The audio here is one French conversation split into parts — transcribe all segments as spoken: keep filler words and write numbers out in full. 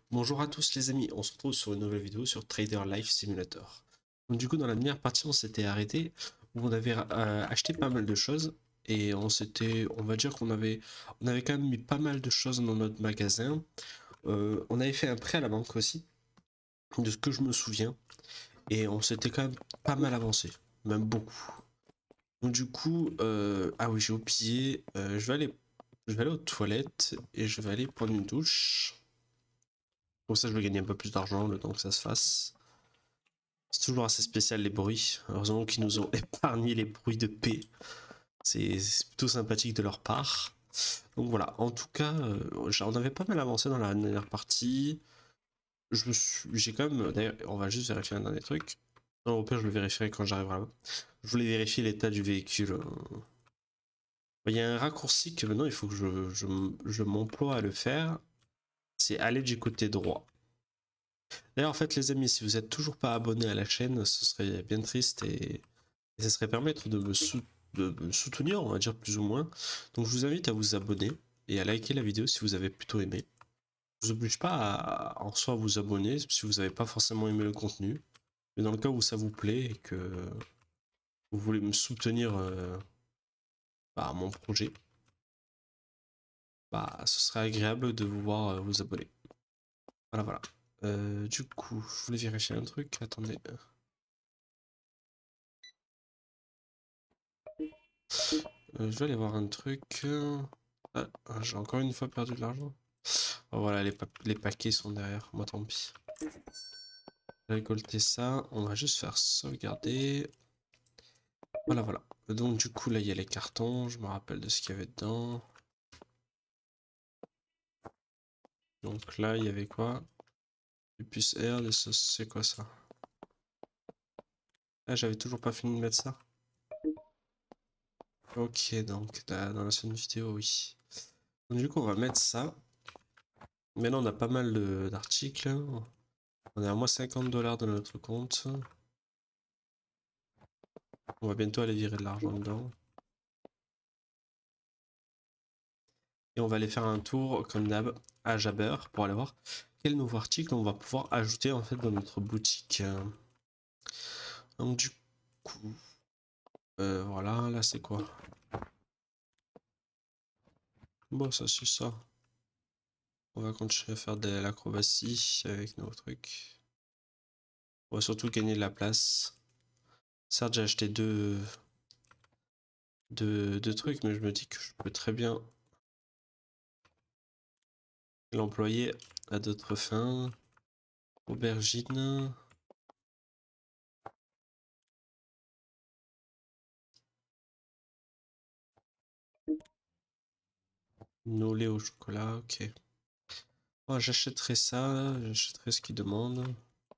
Bonjour à tous les amis, on se retrouve sur une nouvelle vidéo sur Trader Life Simulator. Donc du coup dans la dernière partie on s'était arrêté où on avait euh, acheté pas mal de choses et on s'était, on va dire qu'on avait, on avait quand même mis pas mal de choses dans notre magasin. Euh, on avait fait un prêt à la banque aussi, de ce que je me souviens, et on s'était quand même pas mal avancé, même beaucoup. Donc du coup, euh, ah oui j'ai oublié, euh, je vais aller, je vais aller aux toilettes et je vais aller prendre une douche. Pour ça je vais gagner un peu plus d'argent le temps que ça se fasse. C'est toujours assez spécial les bruits. Heureusement qu'ils nous ont épargné les bruits de paix. C'est plutôt sympathique de leur part. Donc voilà, en tout cas, euh, on avait pas mal avancé dans la dernière partie. Je me suis, j'ai quand même, d'ailleurs, on va juste vérifier un dernier truc. Non, au pire, je le vérifierai quand j'arriverai là-bas. Je voulais vérifier l'état du véhicule. Il y a un raccourci que maintenant il faut que je, je, je m'emploie à le faire. C'est aller du côté droit. D'ailleurs, en fait, les amis, si vous n'êtes toujours pas abonné à la chaîne, ce serait bien triste et et ça serait permettre de me, sou de me soutenir, on va dire plus ou moins. Donc je vous invite à vous abonner et à liker la vidéo si vous avez plutôt aimé. Je vous oblige pas à en soi vous abonner si vous n'avez pas forcément aimé le contenu. Mais dans le cas où ça vous plaît et que vous voulez me soutenir euh, bah, à mon projet, bah ce serait agréable de vous voir euh, vous abonner. Voilà voilà. Euh, du coup, je voulais vérifier un truc. Attendez. Euh, je vais aller voir un truc. Ah, j'ai encore une fois perdu de l'argent. Oh, voilà, les, pa les paquets sont derrière. Moi, tant pis. Récolter ça. On va juste faire sauvegarder. Voilà, voilà. Donc, du coup, là, il y a les cartons. Je me rappelle de ce qu'il y avait dedans. Donc là, il y avait quoi? Du puce R, des sauces. C'est quoi ça? Ah, j'avais toujours pas fini de mettre ça. Ok, donc là, dans l'ancienne vidéo, oui. Donc, du coup, on va mettre ça. Maintenant, on a pas mal d'articles. On est à moins cinquante dollars dans notre compte. On va bientôt aller virer de l'argent dedans. Et on va aller faire un tour, comme d'hab, à Jabber pour aller voir quel nouveau article on va pouvoir ajouter en fait dans notre boutique. Donc du coup, euh, voilà, là c'est quoi? Bon, ça c'est ça. On va continuer à faire de l'acrobatie avec nos trucs. On va surtout gagner de la place. Certes, j'ai acheté deux, deux, deux trucs, mais je me dis que je peux très bien l'employer à d'autres fins. Aubergine. Nos lait au chocolat, ok. Oh, j'achèterai ça, j'achèterai ce qu'il demande.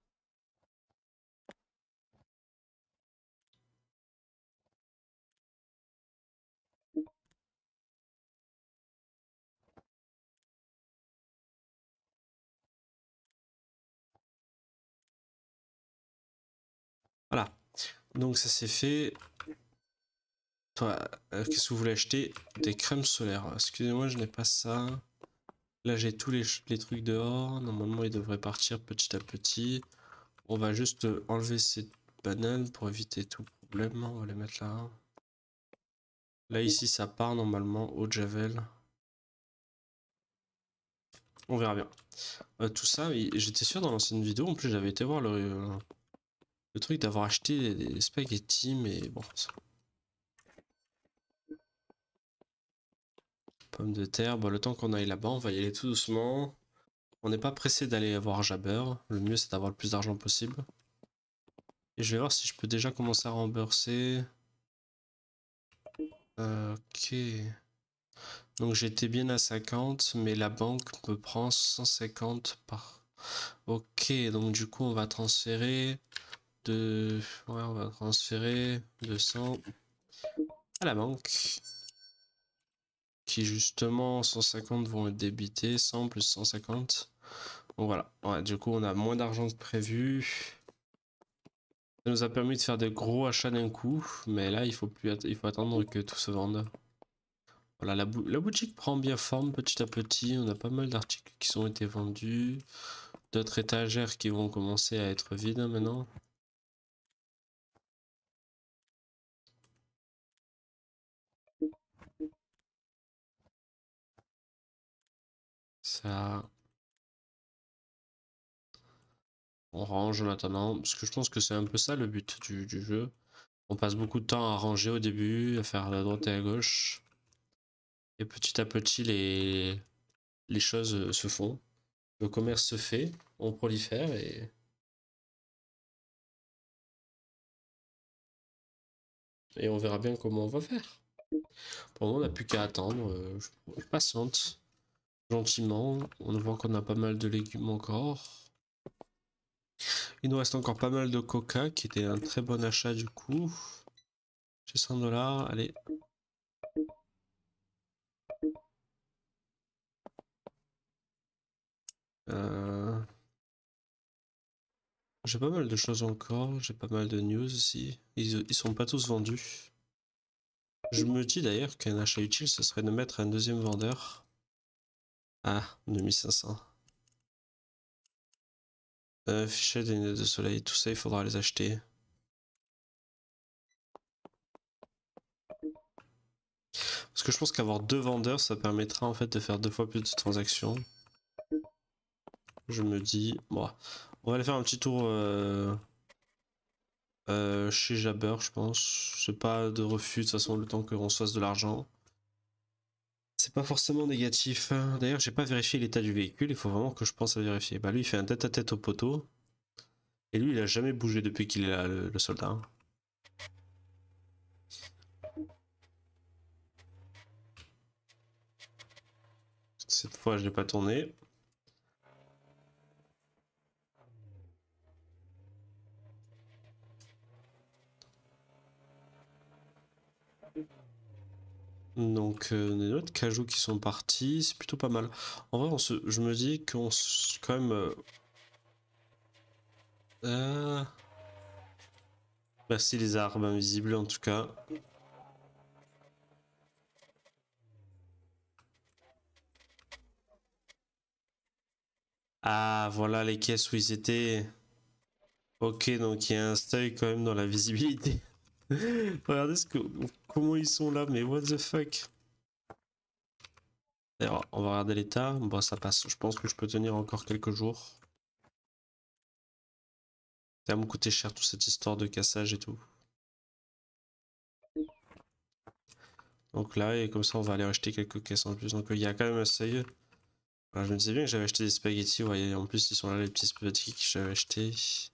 Voilà, donc ça c'est fait. Toi, euh, qu'est-ce que vous voulez acheter? Des crèmes solaires. Excusez-moi, je n'ai pas ça. Là, j'ai tous les, les trucs dehors. Normalement, ils devraient partir petit à petit. On va juste enlever ces bananes pour éviter tout problème. On va les mettre là. Là, ici, ça part normalement au Javel. On verra bien. Euh, tout ça, j'étais sûr dans l'ancienne vidéo. En plus, j'avais été voir le, le truc d'avoir acheté des spaghettis, mais bon. Ça... Pommes de terre. Bon, le temps qu'on aille là-bas, on va y aller tout doucement. On n'est pas pressé d'aller voir Jabber. Le mieux, c'est d'avoir le plus d'argent possible. Et je vais voir si je peux déjà commencer à rembourser. Euh, ok. Donc j'étais bien à cinquante, mais la banque me prend cent cinquante par... Ok, donc du coup on va transférer de... Ouais, on va transférer deux cents à la banque. Qui justement cent cinquante vont être débités, cent plus cent cinquante. Bon voilà, ouais, du coup on a moins d'argent que prévu. Ça nous a permis de faire des gros achats d'un coup, mais là il faut plus il faut attendre que tout se vende. Voilà, la, bou la boutique prend bien forme petit à petit. On a pas mal d'articles qui ont été vendus. D'autres étagères qui vont commencer à être vides hein, maintenant. Ça... On range en attendant. Parce que je pense que c'est un peu ça le but du, du jeu. On passe beaucoup de temps à ranger au début, à faire à droite et à gauche. Et petit à petit, les, les choses se font. Le commerce se fait, on prolifère et... et on verra bien comment on va faire. Pour le moment, on n'a plus qu'à attendre. Euh, je, je patiente gentiment. On voit qu'on a pas mal de légumes encore. Il nous reste encore pas mal de coca qui était un très bon achat du coup. J'ai cent dollars, allez. Euh... J'ai pas mal de choses encore, j'ai pas mal de news aussi. Ils, ils sont pas tous vendus. Je me dis d'ailleurs qu'un achat utile, ce serait de mettre un deuxième vendeur. Ah, deux mille cinq cents. Euh, fichet des lunettes de soleil, tout ça, il faudra les acheter. Parce que je pense qu'avoir deux vendeurs, ça permettra en fait de faire deux fois plus de transactions. Je me dis, bon, on va aller faire un petit tour euh, euh, chez Jabber, je pense. C'est pas de refus, de toute façon, le temps qu'on se fasse de l'argent. C'est pas forcément négatif. D'ailleurs, j'ai pas vérifié l'état du véhicule, il faut vraiment que je pense à vérifier. Bah lui, il fait un tête-à-tête au poteau. Et lui, il a jamais bougé depuis qu'il est là, le, le soldat. Cette fois, je l'ai pas tourné. Donc, euh, des autres cajous qui sont partis, c'est plutôt pas mal. En vrai, on se, je me dis qu'on se, quand même... Euh, euh, merci les arbres invisibles en tout cas. Ah, voilà les caisses où ils étaient. Ok, donc il y a un seuil quand même dans la visibilité. Regardez ce que, comment ils sont là, mais what the fuck. D'ailleurs, on va regarder l'état. Bon, ça passe. Je pense que je peux tenir encore quelques jours. Ça va me coûter cher toute cette histoire de cassage et tout. Donc là, et comme ça, on va aller acheter quelques caisses en plus. Donc il y a quand même un seuil. Voilà, je me disais bien que j'avais acheté des spaghettis. Ouais, en plus, ils sont là, les petits spaghettis que j'avais achetés.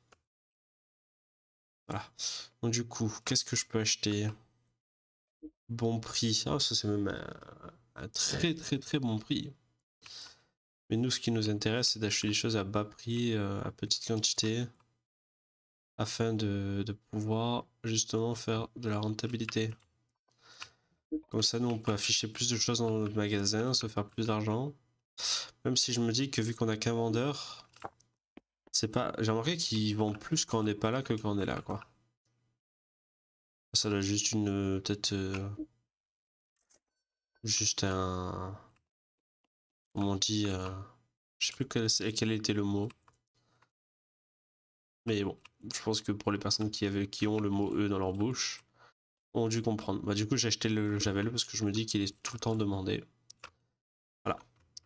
Voilà. Donc du coup, qu'est-ce que je peux acheter? Bon prix. Ah, ça c'est même un, un très très très bon prix. Mais nous, ce qui nous intéresse, c'est d'acheter des choses à bas prix, euh, à petite quantité, afin de, de pouvoir justement faire de la rentabilité. Comme ça, nous, on peut afficher plus de choses dans notre magasin, se faire plus d'argent. Même si je me dis que vu qu'on a qu'un vendeur, c'est pas. J'ai remarqué qu'ils vendent plus quand on n'est pas là que quand on est là, quoi. Ça doit juste une. Peut-être. Euh, juste un. Comment on dit. Euh, je sais plus quel, quel était le mot. Mais bon, je pense que pour les personnes qui, avaient, qui ont le mot E dans leur bouche, ont dû comprendre. Bah, du coup, j'ai acheté le Javel parce que je me dis qu'il est tout le temps demandé. Voilà.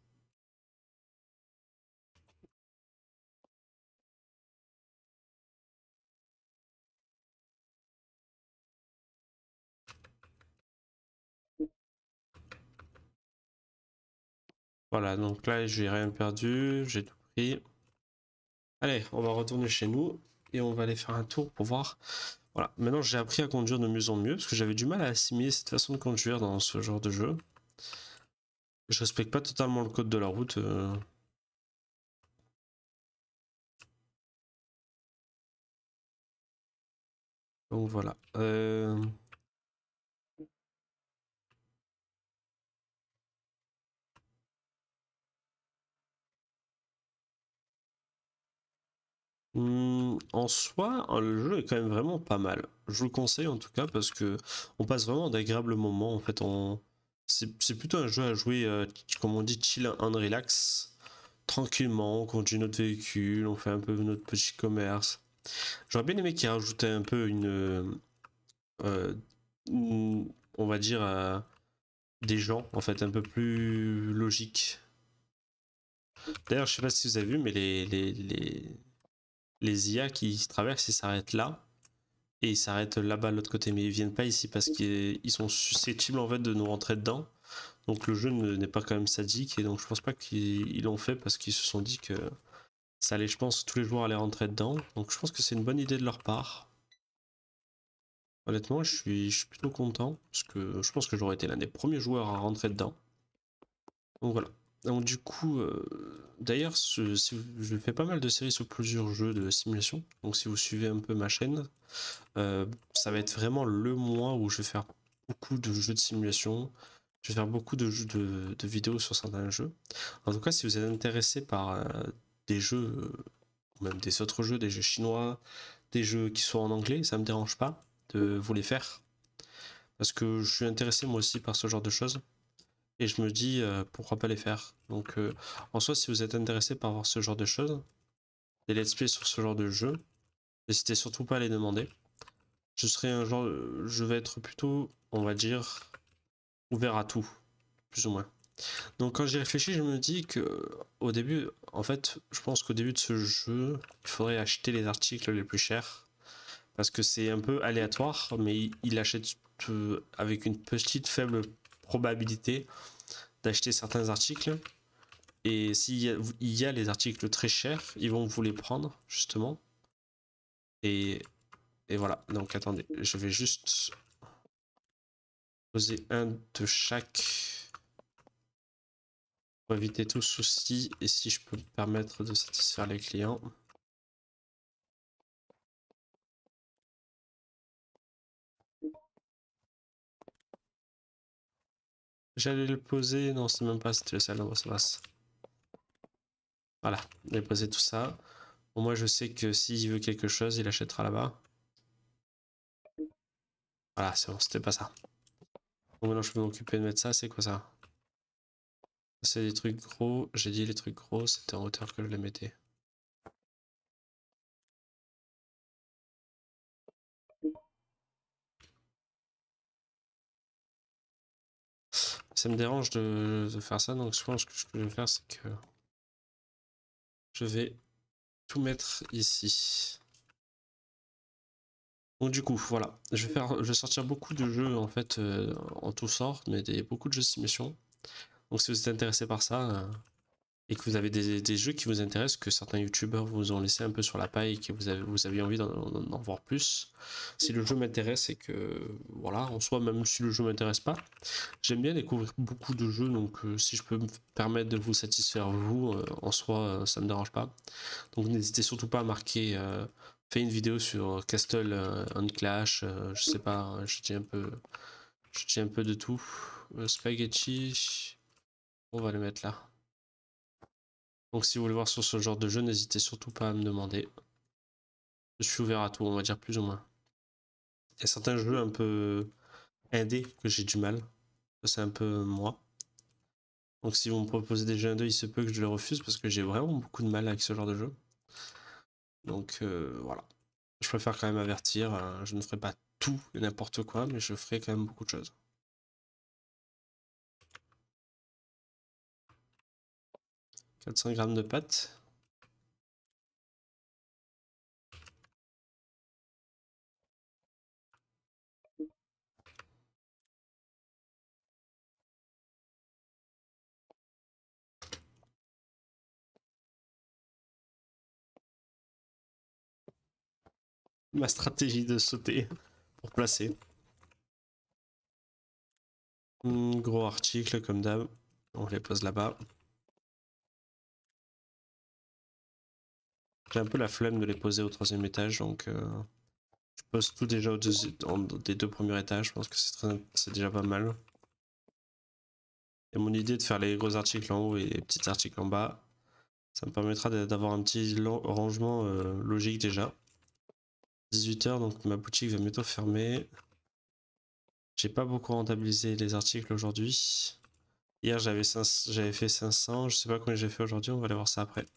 Voilà, donc là, j'ai rien perdu, j'ai tout pris. Allez, on va retourner chez nous et on va aller faire un tour pour voir. Voilà, maintenant j'ai appris à conduire de mieux en mieux parce que j'avais du mal à assimiler cette façon de conduire dans ce genre de jeu. Je respecte pas totalement le code de la route. Euh... Donc voilà. Euh... Hmm, en soi, hein, le jeu est quand même vraiment pas mal. Je vous le conseille en tout cas parce que on passe vraiment d'agréables moments. En fait, on, c'est plutôt un jeu à jouer, euh, comme on dit, chill and relax. Tranquillement, on conduit notre véhicule, on fait un peu notre petit commerce. J'aurais bien aimé qu'ils rajoutaient un peu une, euh, une- on va dire, euh, des gens, en fait, un peu plus logique. D'ailleurs, je sais pas si vous avez vu, mais les, les, les, les I A qui traversent, ils s'arrêtent là. Et ils s'arrêtent là-bas de l'autre côté. Mais ils viennent pas ici parce qu'ils sont susceptibles, en fait, de nous rentrer dedans. Donc le jeu n'est pas quand même sadique. Et donc je pense pas qu'ils l'ont fait parce qu'ils se sont dit que ça allait, je pense, tous les joueurs allaient rentrer dedans. Donc je pense que c'est une bonne idée de leur part. Honnêtement, je suis, je suis plutôt content. Parce que je pense que j'aurais été l'un des premiers joueurs à rentrer dedans. Donc voilà. Donc du coup, euh, d'ailleurs, si je fais pas mal de séries sur plusieurs jeux de simulation. Donc si vous suivez un peu ma chaîne, euh, ça va être vraiment le mois où je vais faire beaucoup de jeux de simulation. Je vais faire beaucoup de, jeux de, de vidéos sur certains jeux. En tout cas, si vous êtes intéressé par euh, des jeux, euh, ou même des autres jeux, des jeux chinois, des jeux qui sont en anglais, ça me dérange pas de vous les faire. Parce que je suis intéressé moi aussi par ce genre de choses. Et je me dis, euh, pourquoi pas les faire. Donc, euh, en soi, si vous êtes intéressé par voir ce genre de choses, des let's play sur ce genre de jeu, n'hésitez surtout pas à les demander. Je serai un genre, je vais être plutôt, on va dire, ouvert à tout, plus ou moins. Donc quand j'y réfléchis, je me dis que au début, en fait, je pense qu'au début de ce jeu, il faudrait acheter les articles les plus chers. Parce que c'est un peu aléatoire, mais il achète euh, avec une petite faible probabilité d'acheter certains articles. Et s'il y, y a les articles très chers, ils vont vous les prendre, justement. Et, et voilà. Donc attendez, je vais juste poser un de chaque pour éviter tout souci. Et si je peux me permettre de satisfaire les clients. J'allais le poser, non, c'est même pas si tu veux ça, non, ça passe. Voilà, j'ai posé tout ça. Bon, moi, je sais que s'il veut quelque chose, il achètera là-bas. Voilà, c'est bon, c'était pas ça. Bon, maintenant, je peux m'occuper de mettre ça. C'est quoi ça? C'est des trucs gros. J'ai dit les trucs gros, c'était en hauteur que je les mettais. Ça me dérange de, de faire ça, donc je pense que ce que je vais faire, c'est que je vais tout mettre ici. Donc du coup, voilà, je vais faire, je vais sortir beaucoup de jeux en fait euh, en tout sort, mais des, beaucoup de jeux de simulation. Donc si vous êtes intéressé par ça euh, et que vous avez des, des jeux qui vous intéressent, que certains youtubeurs vous ont laissé un peu sur la paille et que vous avez, vous avez envie d'en voir plus, si le jeu m'intéresse et que voilà, en soi, même si le jeu m'intéresse pas, j'aime bien découvrir beaucoup de jeux, donc euh, si je peux me permettre de vous satisfaire vous, euh, en soi, euh, ça me dérange pas. Donc n'hésitez surtout pas à marquer, euh, fais une vidéo sur Castle euh, on Clash, euh, je sais pas, je dis un peu, je dis un peu de tout. Euh, spaghetti, on va le mettre là. Donc si vous voulez voir sur ce genre de jeu, n'hésitez surtout pas à me demander. Je suis ouvert à tout, on va dire plus ou moins. Il y a certains jeux un peu indés que j'ai du mal. C'est un peu moi. Donc si vous me proposez des jeux indés, il se peut que je les refuse parce que j'ai vraiment beaucoup de mal avec ce genre de jeu. Donc euh, voilà. Je préfère quand même avertir. Euh, je ne ferai pas tout et n'importe quoi, mais je ferai quand même beaucoup de choses. quatre cents grammes de pâtes. Ma stratégie de sauter pour placer. Mmh, gros article comme d'hab. On les pose là-bas. J'ai un peu la flemme de les poser au troisième étage, donc euh, je pose tout déjà au deux, en, des deux premiers étages. Je pense que c'est déjà pas mal. Et mon idée de faire les gros articles en haut et les petits articles en bas, ça me permettra d'avoir un petit rangement euh, logique déjà. dix-huit heures, donc ma boutique va bientôt fermer. J'ai pas beaucoup rentabilisé les articles aujourd'hui. Hier j'avais j'avais fait cinq cents, je sais pas combien j'ai fait aujourd'hui, on va aller voir ça après.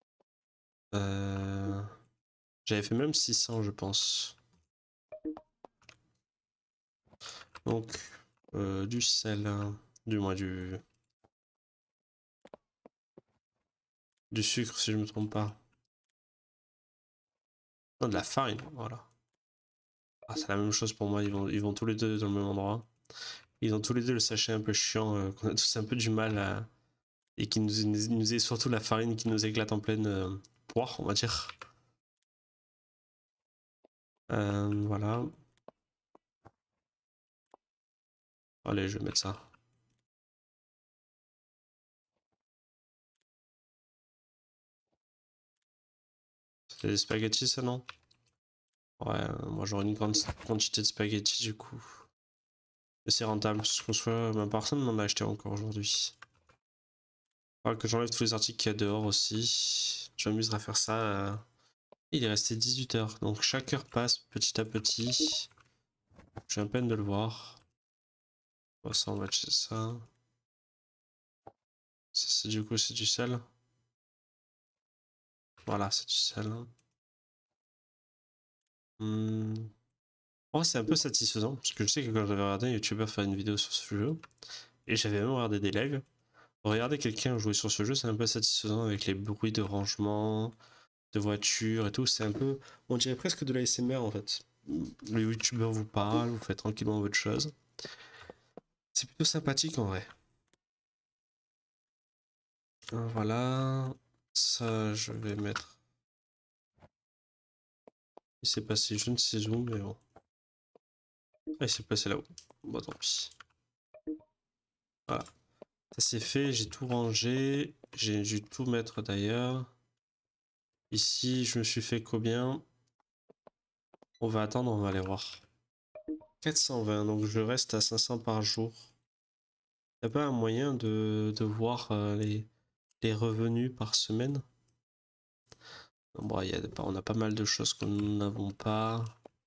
Euh... J'avais fait même six cents je pense. Donc euh, du sel, hein. Du moins du... Du sucre si je me trompe pas. Non, de la farine, voilà. Ah, c'est la même chose pour moi, ils vont, ils vont tous les deux dans le même endroit. Ils ont tous les deux le sachet un peu chiant, euh, qu'on a tous un peu du mal à... Et qui nous, nous, nous est surtout la farine qui nous éclate en pleine euh, poire, on va dire. Euh, voilà. Allez, je vais mettre ça. C'est des spaghettis, ça, non? Ouais, euh, moi j'aurais une grande quantité de spaghettis du coup. Mais c'est rentable, parce qu'on soit, ma personne m'en a acheté encore aujourd'hui. Faudra que j'enlève tous les articles qu'il y a dehors aussi. Je m'amuserai à faire ça. euh. Il est resté dix-huit heures, donc chaque heure passe petit à petit. J'ai à peine de le voir. Bon, ça, on va acheter ça. Ça, c'est du coup, c'est du sel. Voilà, c'est du sel. Hmm. Oh, c'est un peu satisfaisant, parce que je sais que quand j'avais regardé un youtubeur faire une vidéo sur ce jeu, et j'avais même regardé des lives, regarder quelqu'un jouer sur ce jeu, c'est un peu satisfaisant avec les bruits de rangement, de voitures et tout, c'est un peu, on dirait presque de l'A S M R en fait. Le youtubeur vous parle, vous faites tranquillement votre chose. C'est plutôt sympathique en vrai. Voilà, ça je vais mettre. Il s'est passé je ne sais où, mais bon. Ah, il s'est passé là-haut. Bon, tant pis. Voilà. Ça c'est fait, j'ai tout rangé. J'ai dû tout mettre d'ailleurs. Ici, je me suis fait combien? On va attendre, on va aller voir. quatre cent vingt, donc je reste à cinq cents par jour. Y a pas un moyen de, de voir euh, les, les revenus par semaine? Bon, y a, on a pas mal de choses que nous n'avons pas.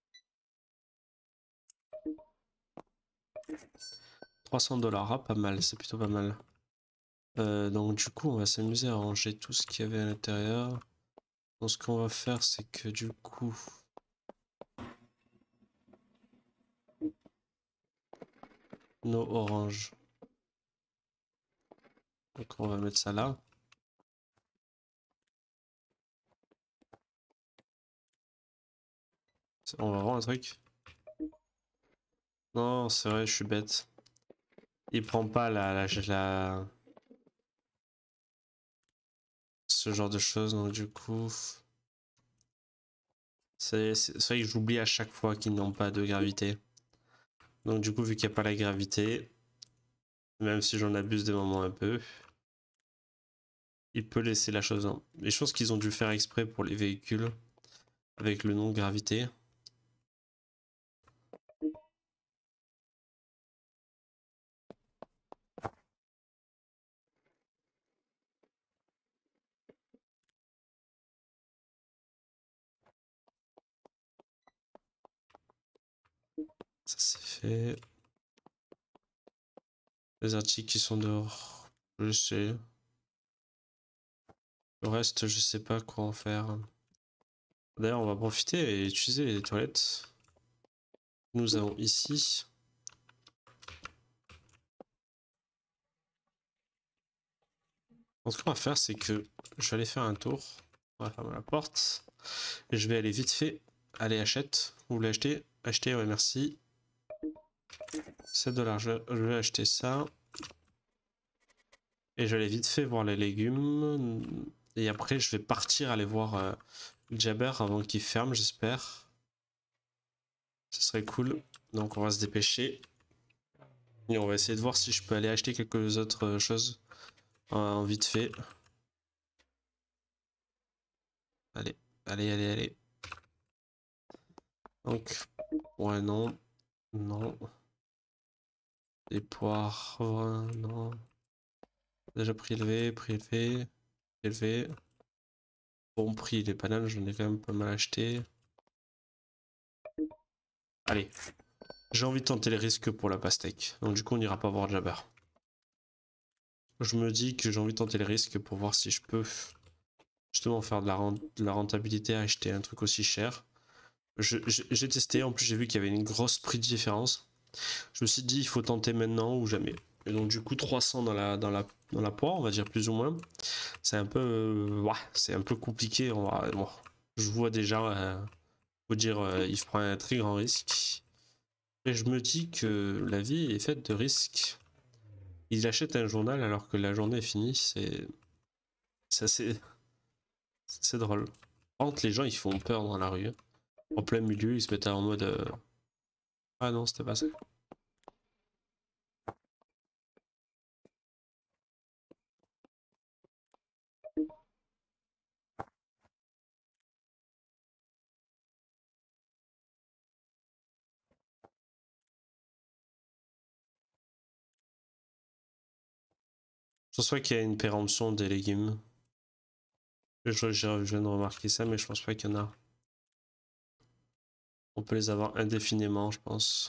trois cents dollars, ah, pas mal, c'est plutôt pas mal. Euh, donc du coup, on va s'amuser à ranger tout ce qu'il y avait à l'intérieur. Donc ce qu'on va faire, c'est que du coup... Nos oranges. Donc on va mettre ça là. On va voir un truc. Non, c'est vrai, je suis bête. Il prend pas la, la, la... ce genre de choses, donc du coup... C'est vrai que j'oublie à chaque fois qu'ils n'ont pas de gravité. Donc du coup, vu qu'il n'y a pas la gravité, même si j'en abuse des moments un peu, il peut laisser la chose en... Et je pense qu'ils ont dû faire exprès pour les véhicules, avec le nom de gravité. Ça c'est fait. Les articles qui sont dehors, je sais. Le reste, je sais pas quoi en faire. D'ailleurs, on va profiter et utiliser les toilettes. Nous avons ici. Donc, ce qu'on va faire, c'est que je vais aller faire un tour. On va fermer la porte. Et je vais aller vite fait. Allez, achète. Vous voulez acheter? Acheter, ouais, merci. sept dollars. Je vais acheter ça. Et je vais aller vite fait voir les légumes. Et après, je vais partir aller voir euh, Jabber avant qu'il ferme, j'espère. Ce serait cool. Donc, on va se dépêcher. Et on va essayer de voir si je peux aller acheter quelques autres choses en vite fait. Allez, allez, allez, allez. Donc, ouais, non, non. Les poires, non. Déjà prélevé, prélevé, prélevé. Bon prix, les bananes, j'en ai quand même pas mal acheté. Allez. J'ai envie de tenter les risques pour la pastèque. Donc du coup on n'ira pas voir Jabber. Je me dis que j'ai envie de tenter les risques pour voir si je peux justement faire de la, rent de la rentabilité à acheter un truc aussi cher. J'ai testé, en plus j'ai vu qu'il y avait une grosse prix de différence. Je me suis dit il faut tenter maintenant ou jamais. Et donc du coup trois cents dans la, dans la, dans la poire, on va dire plus ou moins. C'est un peu euh, ouais, c'est un peu compliqué. On va, bon, je vois déjà, euh, faut dire, euh, il prend un très grand risque. Et je me dis que la vie est faite de risques. Il achète un journal alors que la journée est finie, c'est assez, c'est drôle. Entre les gens, ils font peur dans la rue. En plein milieu, ils se mettent en mode euh... ah non, c'était pas ça. Je pense pas qu'il y a une péremption des légumes. Je, je, je viens de remarquer ça, mais je pense pas qu'il y en a. On peut les avoir indéfiniment, je pense.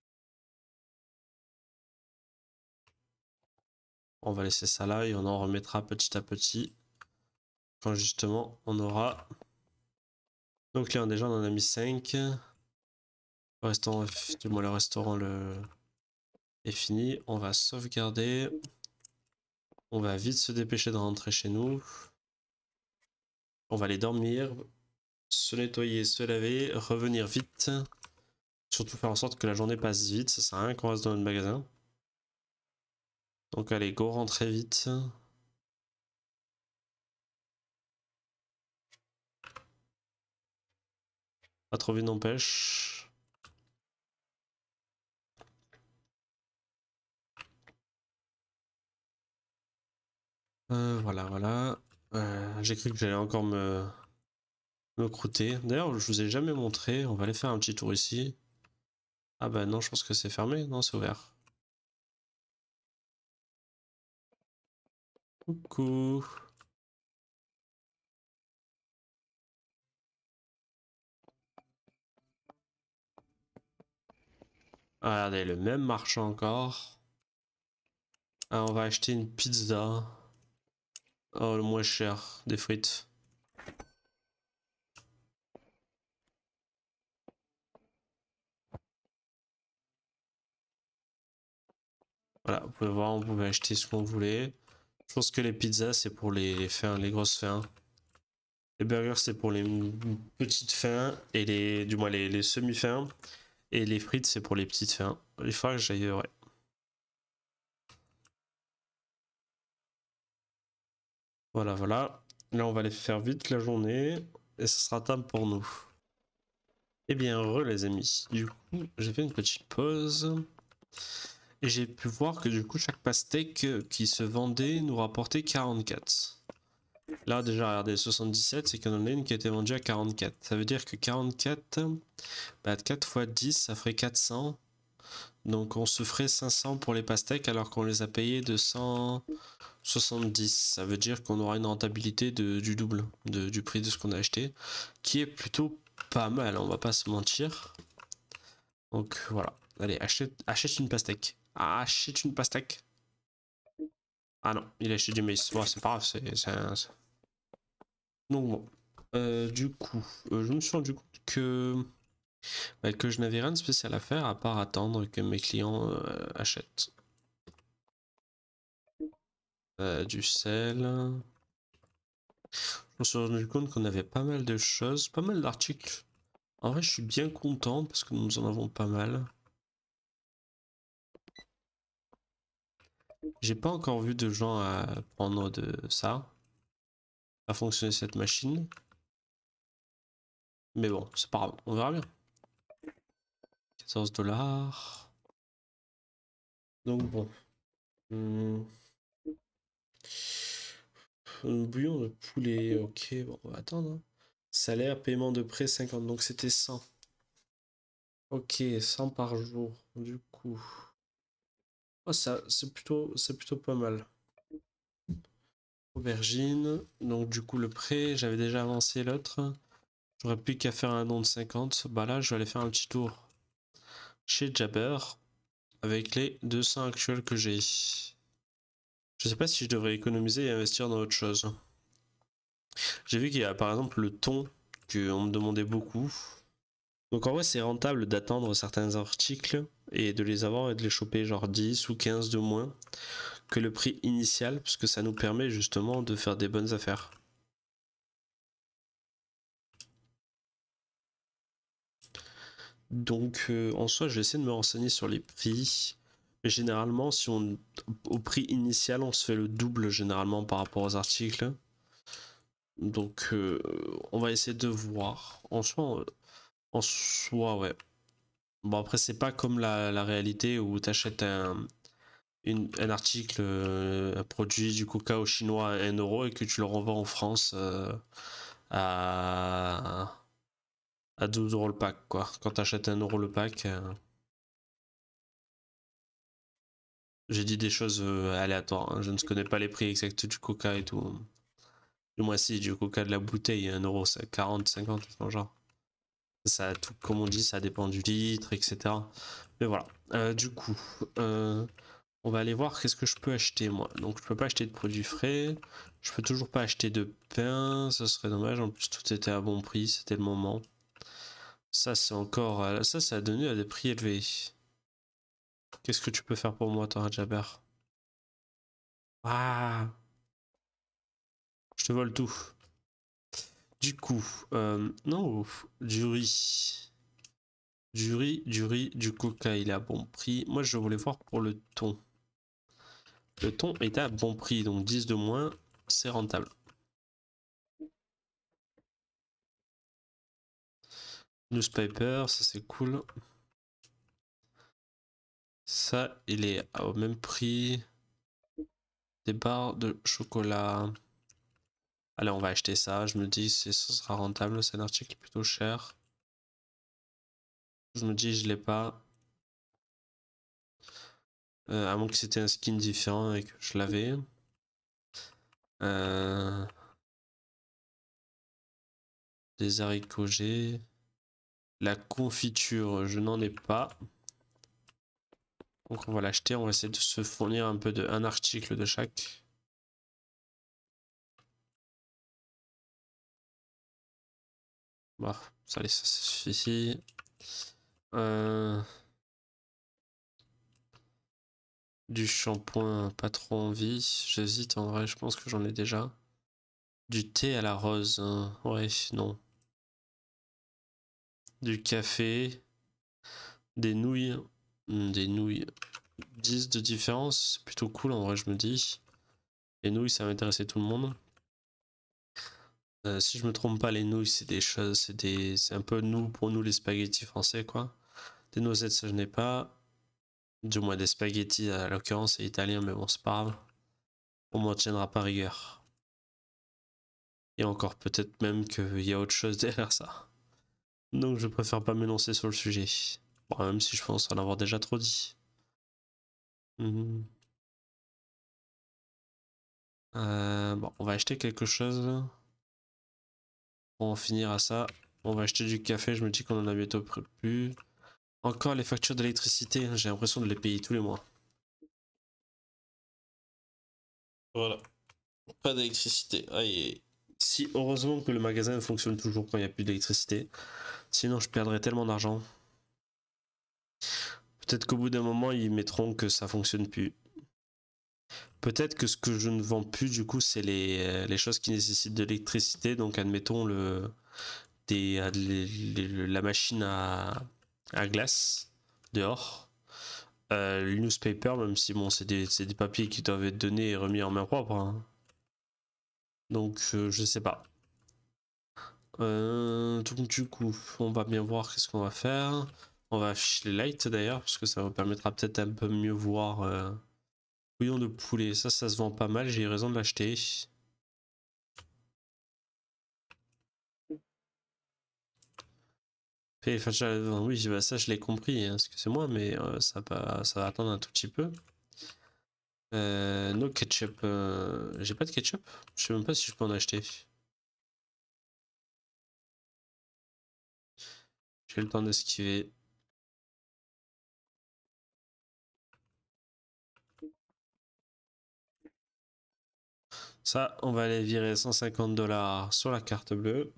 On va laisser ça là et on en remettra petit à petit. Quand justement on aura. Donc là déjà on en a mis cinq. Le restaurant, du moins le restaurant le... est fini. On va sauvegarder. On va vite se dépêcher de rentrer chez nous. On va aller dormir. Se nettoyer, se laver, revenir vite. Surtout faire en sorte que la journée passe vite. Ça sert à rien qu'on reste dans le magasin. Donc allez, go, rentrez vite. Pas trop vite n'empêche. Euh, voilà, voilà. Euh, J'ai cru que j'allais encore me, me croûter. D'ailleurs, je vous ai jamais montré. On va aller faire un petit tour ici. Ah bah non, je pense que c'est fermé. Non, c'est ouvert. Coucou. Ah, regardez, le même marchand encore. Ah, on va acheter une pizza. Oh, le moins cher, des frites. Voilà, vous pouvez voir, on pouvait acheter ce qu'on voulait. Je pense que les pizzas, c'est pour les fins, les grosses fins. Les burgers, c'est pour les petites fins et les, du moins les, les semi-fins. Et les frites, c'est pour les petites fins. Il faudra que j'aille, ouais. Voilà, voilà. Là, on va aller faire vite la journée et ce sera temps pour nous. Eh bien, heureux les amis. Du coup, j'ai fait une petite pause. Et j'ai pu voir que du coup, chaque pastèque qui se vendait nous rapportait quarante-quatre. Là, déjà, regardez, soixante-dix-sept, c'est qu'il y en a une qui a été vendue à quarante-quatre. Ça veut dire que quarante-quatre, bah, quatre fois dix, ça ferait quatre cents. Donc, on se ferait cinq cents pour les pastèques alors qu'on les a payés de cent soixante-dix. Ça veut dire qu'on aura une rentabilité de, du double de, du prix de ce qu'on a acheté, qui est plutôt pas mal, on va pas se mentir. Donc, voilà. Allez, achète, achète une pastèque. Achète une pastèque. Ah non, il a acheté du maïs. Bon, c'est pas grave, c'est un... Donc bon. Euh, du coup, euh, je me suis rendu compte que, bah, que je n'avais rien de spécial à faire à part attendre que mes clients euh, achètent. Euh, du sel. Je me suis rendu compte qu'on avait pas mal de choses, pas mal d'articles. En vrai, je suis bien content parce que nous en avons pas mal. J'ai pas encore vu de gens à prendre de ça, à fonctionner cette machine. Mais bon, c'est pas grave, on verra bien. quatorze dollars. Donc bon. Hum. Un bouillon de poulet, ok, bon, on va attendre. Hein. Salaire, paiement de prêt cinquante, donc c'était cent. Ok, cent par jour, du coup. Oh, ça, c'est plutôt, c'est plutôt pas mal. Aubergine, donc du coup le prêt, j'avais déjà avancé l'autre. J'aurais plus qu'à faire un don de cinquante. Bah là, je vais aller faire un petit tour. chez Jabber avec les deux cents actuels que j'ai. Je sais pas si je devrais économiser et investir dans autre chose. J'ai vu qu'il y a par exemple le thon qu'on me demandait beaucoup. Donc en vrai c'est rentable d'attendre certains articles et de les avoir et de les choper genre dix ou quinze de moins que le prix initial parce que ça nous permet justement de faire des bonnes affaires. Donc euh, en soi je vais essayer de me renseigner sur les prix. Mais généralement si on au prix initial on se fait le double généralement par rapport aux articles. Donc euh, on va essayer de voir. En soi, en soi ouais. Bon après c'est pas comme la, la réalité où tu achètes un, une, un article, euh, un produit du cacao chinois à un euro et que tu le revends en France euh, à, à douze euros le pack quoi. Quand tu achètes un euro le pack, euh, j'ai dit des choses euh, aléatoires, hein. Je ne connais pas les prix exacts du coca et tout. Du moins si, du coca de la bouteille, un euro, c'est quarante, cinquante, genre. Ça, tout, comme on dit, ça dépend du litre, et cetera. Mais voilà. Euh, du coup, euh, on va aller voir qu'est-ce que je peux acheter moi. Donc je peux pas acheter de produits frais. Je peux toujours pas acheter de pain. Ça serait dommage. En plus tout était à bon prix. C'était le moment. Ça c'est encore... euh, Ça ça a donné à des prix élevés. Qu'est-ce que tu peux faire pour moi toi Jabber? Ah, je te vole tout. Du coup, euh, non, du riz. Du riz, du riz, du coca, il est à bon prix. Moi je voulais voir pour le thon. Le thon est à bon prix, donc dix de moins, c'est rentable. Newspaper, ça c'est cool. Ça, il est au même prix. Des barres de chocolat. Allez, on va acheter ça. Je me dis, ce sera rentable. C'est un article plutôt cher. Je me dis, je l'ai pas. Euh, à moins que c'était un skin différent et que je l'avais. Euh, des haricots G. La confiture, je n'en ai pas. Donc on va l'acheter. On va essayer de se fournir un peu de un article de chaque. Bon, ça, allez, ça suffit. Euh, du shampoing, pas trop envie. J'hésite en vrai, je pense que j'en ai déjà. Du thé à la rose, hein. Ouais, non. Du café, des nouilles, hmm, des nouilles. dix de différence, c'est plutôt cool en vrai, je me dis. Les nouilles, ça va intéresser tout le monde. Euh, si je me trompe pas, les nouilles, c'est des choses, c'est des, c'est un peu nous pour nous les spaghettis français, quoi. Des noisettes, ça je n'ai pas. Du moins des spaghettis, à l'occurrence, c'est italien, mais bon, c'est pas grave. On m'en tiendra pas rigueur. Et encore, peut-être même qu'il y a autre chose derrière ça. Donc je préfère pas m'énoncer sur le sujet. Bon, même si je pense en avoir déjà trop dit. Mmh. Euh, bon, on va acheter quelque chose. Pour en finir à ça, on va acheter du café. Je me dis qu'on en a bientôt plus. Encore les factures d'électricité, hein, j'ai l'impression de les payer tous les mois. Voilà, pas d'électricité. Aïe. Si heureusement que le magasin fonctionne toujours quand il n'y a plus d'électricité. Sinon, je perdrais tellement d'argent. Peut-être qu'au bout d'un moment, ils mettront que ça fonctionne plus. Peut-être que ce que je ne vends plus, du coup, c'est les, les choses qui nécessitent de l'électricité. Donc, admettons le, des, les, les, la machine à, à glace dehors. Euh, le newspaper, même si bon, c'est des, des papiers qui doivent être donnés et remis en main propre, hein. Donc, euh, je sais pas. Euh, donc, du coup, on va bien voir qu'est-ce qu'on va faire. On va afficher les lights d'ailleurs, parce que ça vous permettra peut-être un peu mieux voir. Euh... Bouillon de poulet, ça, ça se vend pas mal, j'ai eu raison de l'acheter. Oui, bah ça je l'ai compris, hein, excusez-moi, mais euh, ça, va, ça va attendre un tout petit peu. Euh, no ketchup, euh, j'ai pas de ketchup, je sais même pas si je peux en acheter. J'ai le temps d'esquiver. Ça, on va aller virer cent cinquante dollars sur la carte bleue.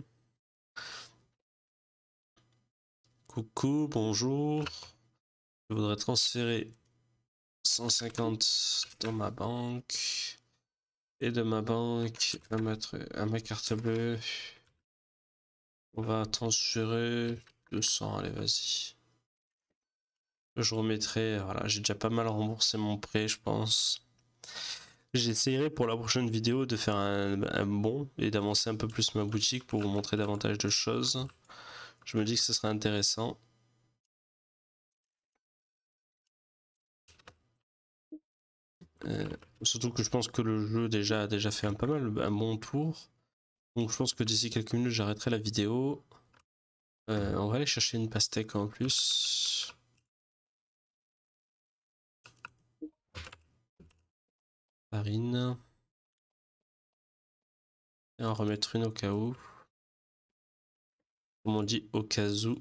Coucou, bonjour. Je voudrais transférer cent cinquante dans ma banque. Et de ma banque à ma, à ma carte bleue. On va transférer deux cents, allez, vas-y. Je remettrai, voilà, j'ai déjà pas mal remboursé mon prêt, je pense. J'essaierai pour la prochaine vidéo de faire un, un bon et d'avancer un peu plus ma boutique pour vous montrer davantage de choses. Je me dis que ce serait intéressant. Euh, surtout que je pense que le jeu déjà a déjà fait un pas mal, un bon tour. Donc je pense que d'ici quelques minutes j'arrêterai la vidéo. Euh, on va aller chercher une pastèque en plus. Farine. Et en remettre une au cas où. Comme on dit, au cas où.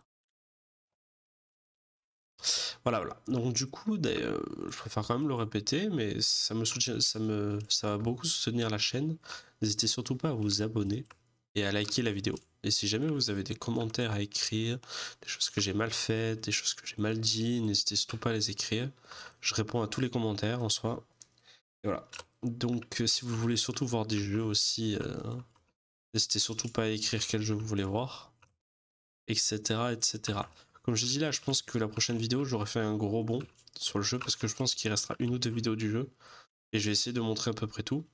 Voilà, voilà. Donc du coup, euh, je préfère quand même le répéter, mais ça me soutient, ça me, ça va beaucoup soutenir la chaîne. N'hésitez surtout pas à vous abonner et à liker la vidéo. Et si jamais vous avez des commentaires à écrire, des choses que j'ai mal faites, des choses que j'ai mal dit, n'hésitez surtout pas à les écrire. Je réponds à tous les commentaires en soi. Et voilà. Donc euh, si vous voulez surtout voir des jeux aussi, euh, n'hésitez surtout pas à écrire quel jeu vous voulez voir, et cetera, et cetera. Comme j'ai dit là, je pense que la prochaine vidéo, j'aurai fait un gros bond sur le jeu parce que je pense qu'il restera une ou deux vidéos du jeu et je vais essayer de montrer à peu près tout,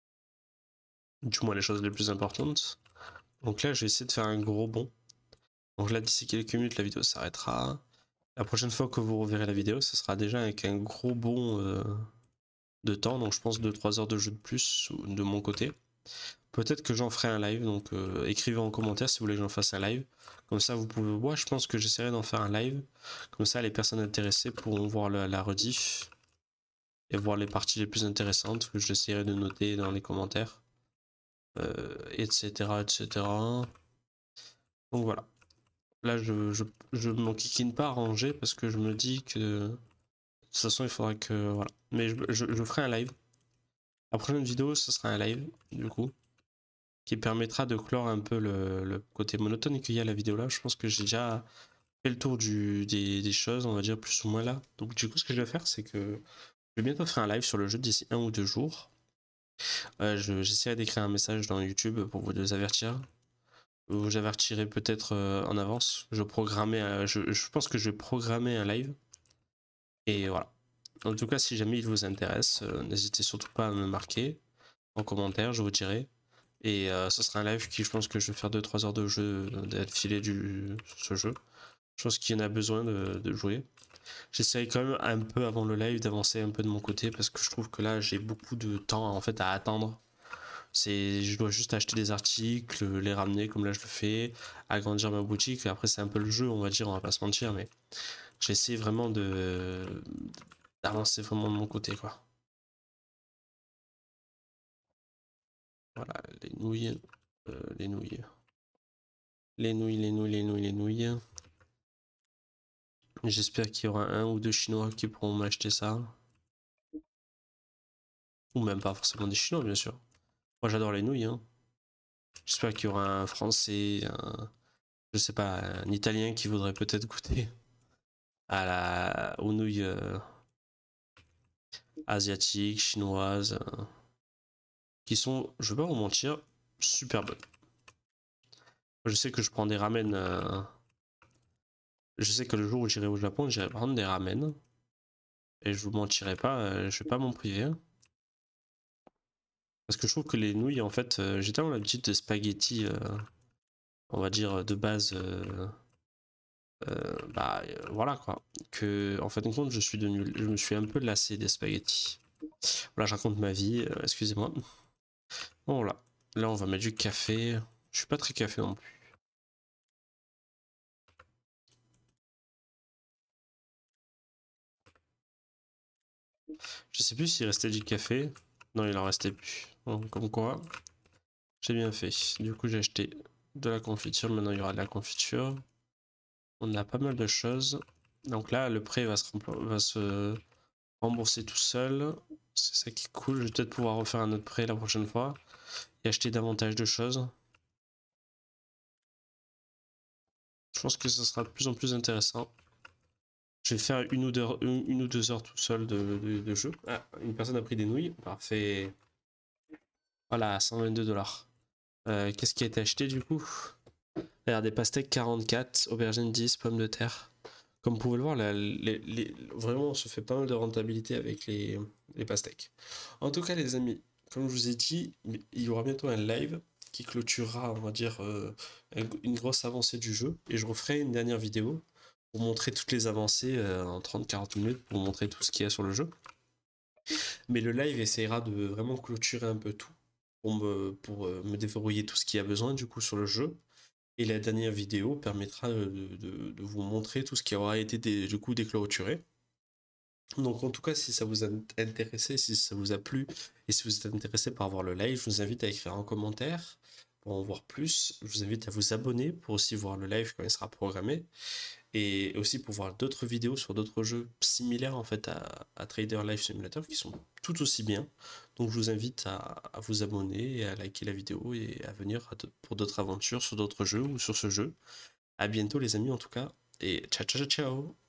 du moins les choses les plus importantes. Donc là, je vais essayer de faire un gros bond. Donc là, d'ici quelques minutes, la vidéo s'arrêtera. La prochaine fois que vous reverrez la vidéo, ce sera déjà avec un gros bond euh, de temps, donc je pense deux trois heures de jeu de plus de mon côté. Peut-être que j'en ferai un live, donc euh, écrivez en commentaire si vous voulez que j'en fasse un live. Comme ça, vous pouvez. Moi, je pense que j'essaierai d'en faire un live. Comme ça, les personnes intéressées pourront voir la, la rediff et voir les parties les plus intéressantes que j'essaierai de noter dans les commentaires, euh, et cetera, et cetera. Donc voilà. Là, je, je, je m'enquiquine pas à ranger parce que je me dis que de toute façon, il faudra que. Voilà. Mais je, je, je ferai un live. La prochaine vidéo, ce sera un live, du coup, qui permettra de clore un peu le, le côté monotone qu'il y a à la vidéo là. Je pense que j'ai déjà fait le tour du, des, des choses, on va dire plus ou moins là. Donc du coup, ce que je vais faire, c'est que je vais bientôt faire un live sur le jeu d'ici un ou deux jours. Euh, J'essaierai d'écrire un message dans YouTube pour vous avertir. Vous avertirez peut-être euh, en avance. Je, programmais, euh, je, je pense que je vais programmer un live. Et voilà. En tout cas, si jamais il vous intéresse, euh, n'hésitez surtout pas à me marquer en commentaire, je vous dirai. Et euh, ce sera un live qui, je pense que je vais faire deux trois heures de jeu d'affilée du sur ce jeu. Je pense qu'il y en a besoin de, de jouer. J'essaye quand même un peu avant le live d'avancer un peu de mon côté parce que je trouve que là j'ai beaucoup de temps en fait à attendre. C'est, je dois juste acheter des articles, les ramener comme là je le fais, agrandir ma boutique. Et après c'est un peu le jeu, on va dire, on va pas se mentir, mais j'essaie vraiment de d'avancer vraiment de mon côté quoi. Voilà, les nouilles, euh, les nouilles, les nouilles, les nouilles, les nouilles, les nouilles. J'espère qu'il y aura un ou deux Chinois qui pourront m'acheter ça. Ou même pas forcément des Chinois, bien sûr. Moi, j'adore les nouilles. Hein. J'espère qu'il y aura un Français, un, je sais pas, un Italien qui voudrait peut-être goûter à la, aux nouilles euh, asiatiques, chinoises, euh, qui sont, je vais pas vous mentir, super bonnes. Je sais que je prends des ramen. Euh, je sais que le jour où j'irai au Japon, j'irai prendre des ramen. Et je vous mentirai pas, euh, je vais pas m'en priver. Hein. Parce que je trouve que les nouilles, en fait, euh, j'ai tellement l'habitude de spaghettis, euh, on va dire, de base, euh, euh, bah euh, voilà quoi. Que, en fait, de compte, je suis devenu, je me suis un peu lassé des spaghettis. Voilà, je raconte ma vie, euh, excusez-moi. Bon, voilà. Là, on va mettre du café. Je suis pas très café non plus. Je sais plus s'il restait du café. Non, il en restait plus. Bon, comme quoi, j'ai bien fait. Du coup, j'ai acheté de la confiture. Maintenant, il y aura de la confiture. On a pas mal de choses. Donc là, le prêt va se, va se rembourser tout seul. c'est ça qui est cool. Je vais peut-être pouvoir refaire un autre prêt la prochaine fois et acheter davantage de choses. Je pense que ce sera de plus en plus intéressant. Je vais faire une ou deux, une, une ou deux heures tout seul de, de, de jeu. Ah, une personne a pris des nouilles. Parfait. Voilà, cent vingt-deux dollars. Euh, Qu'est-ce qui a été acheté du coup? Regardez, pastèques quarante-quatre, aubergines dix, pommes de terre. Comme vous pouvez le voir, la- les- les- vraiment, on se fait pas mal de rentabilité avec les, les pastèques. En tout cas, les amis, comme je vous ai dit, il y aura bientôt un live qui clôturera, on va dire, euh, une grosse avancée du jeu. Et je referai une dernière vidéo pour montrer toutes les avancées euh, en trente à quarante minutes, pour montrer tout ce qu'il y a sur le jeu. Mais le live essaiera de vraiment clôturer un peu tout pour me, pour, euh, me déverrouiller tout ce qu'il y a besoin du coup sur le jeu. Et la dernière vidéo permettra de, de- de vous montrer tout ce qui aura été des- du coup déclôturé. Donc en tout cas, si ça vous a intéressé, si ça vous a plu, et si vous êtes intéressé par voir le live, je vous invite à écrire un commentaire pour en voir plus. Je vous invite à vous abonner pour aussi voir le live quand il sera programmé. Et aussi pour voir d'autres vidéos sur d'autres jeux similaires en fait à, à Trader Life Simulator qui sont tout aussi bien. Donc je vous invite à, à vous abonner et à liker la vidéo et à venir pour d'autres aventures sur d'autres jeux ou sur ce jeu. À bientôt les amis en tout cas et ciao ciao ciao.